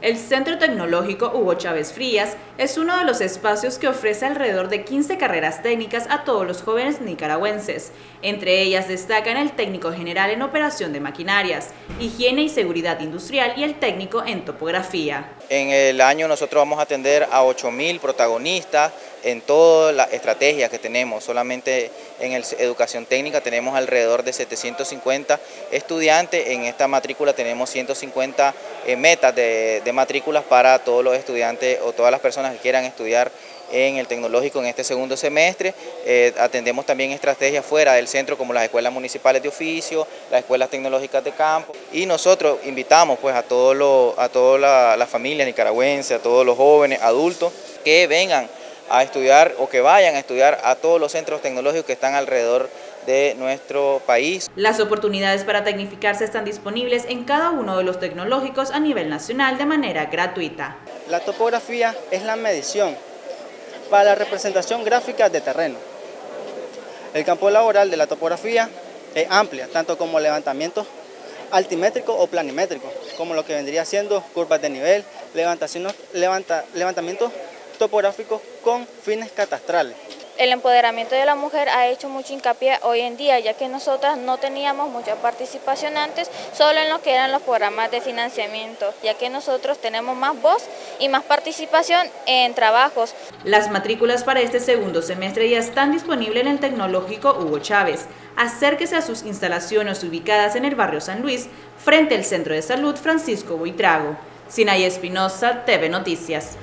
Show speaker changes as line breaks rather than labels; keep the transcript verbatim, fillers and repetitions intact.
El Centro Tecnológico Hugo Chávez Frías es uno de los espacios que ofrece alrededor de quince carreras técnicas a todos los jóvenes nicaragüenses. Entre ellas destacan el técnico general en operación de maquinarias, higiene y seguridad industrial y el técnico en topografía.
En el año nosotros vamos a atender a ocho mil protagonistas en toda la estrategia que tenemos. Solamente en el educación técnica tenemos alrededor de setecientos cincuenta estudiantes. En esta matrícula tenemos ciento cincuenta eh, metas de, de matrículas para todos los estudiantes o todas las personas que quieran estudiar en el tecnológico en este segundo semestre. Eh, atendemos también estrategias fuera del centro como las escuelas municipales de oficio, las escuelas tecnológicas de campo, y nosotros invitamos pues a todas a todas las la familias nicaragüenses, a todos los jóvenes, adultos que vengan a estudiar o que vayan a estudiar a todos los centros tecnológicos que están alrededor de nuestro país.
Las oportunidades para tecnificarse están disponibles en cada uno de los tecnológicos a nivel nacional de manera gratuita.
La topografía es la medición para la representación gráfica de terreno. El campo laboral de la topografía es amplia, tanto como levantamientos altimétricos o planimétricos, como lo que vendría siendo curvas de nivel, levanta, levantamientos topográficos con fines catastrales.
El empoderamiento de la mujer ha hecho mucho hincapié hoy en día, ya que nosotras no teníamos mucha participación antes, solo en lo que eran los programas de financiamiento, ya que nosotros tenemos más voz y más participación en trabajos.
Las matrículas para este segundo semestre ya están disponibles en el Tecnológico Hugo Chávez. Acérquese a sus instalaciones ubicadas en el barrio San Luis, frente al Centro de Salud Francisco Buitrago. Sinay Espinosa, T V Noticias.